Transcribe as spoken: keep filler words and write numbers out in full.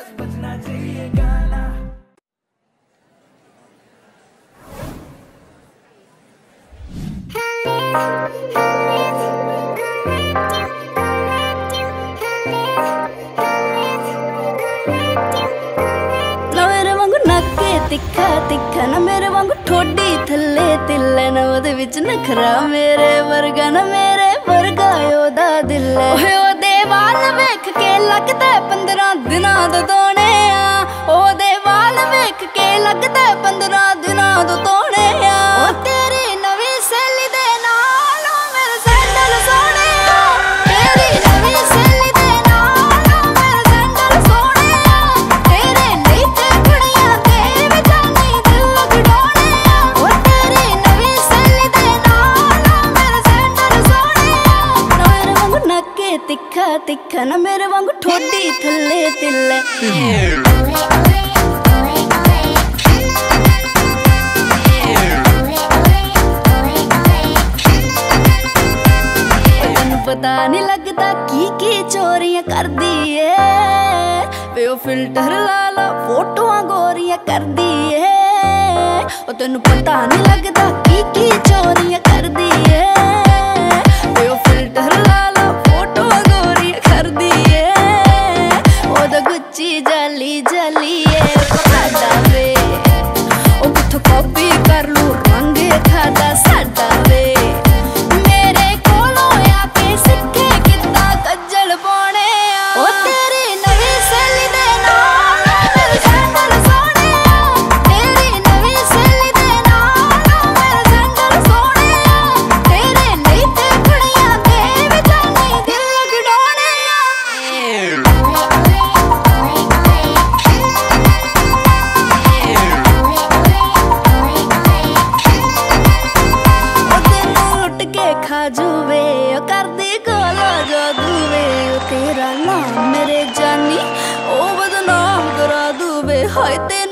बजना चाहिए गाना। तिखा तिखा ना मेरे वांगू ठोडी थल्ले तिल्ले ना ओदे विच नखरा मेरे वर्गा ना मेरे वर्गा ओदा दिल ओए ओदे वाल वेख के लगदा पंद्रह दिनां दा तोने आ ओदे वाल वेख के लगदा पंद्रह दिनां दा तोने आ ओ तेरी नवी सहेली दे नाल मेरे सैंडल सोने आ तेरी नवी सहेली दे नाल मेरे सैंडल सोने आ तेरे नहीं ते कुड़ियां ते तिखा तिखा ना मेरे वांगू ठोडी थल्ले तिल्ले तेनू पता नहीं लगता की की चोरियां कर दी है वे ओ फिल्टर ला ला फोटोआं गोरियां कर दी है ओ तेनू पता नहीं लगता की की चोरियां कर दी है वे ओ फिल्टर ला गुच्ची जली जली खादा वे ओ किथों कॉपी कर लू रंग खादा साडा वे मेरे कोलों आके सिक्खे किद्दां कज्जल पाने आ ओ तेरी नवी सहेली दे नाल मेरे सैंडल सोने आ तेरी नवी सहेली दे नाल मेरे सैंडल सोने आ तेरे नहीं ते कुड़ियां ते भी जानी दिल गड़ाने आ खाजूवे ओ करदी कोला जादूवे ओ तेरा नाम मेरे जानी ओ बदनाम करा दूवे हाय ते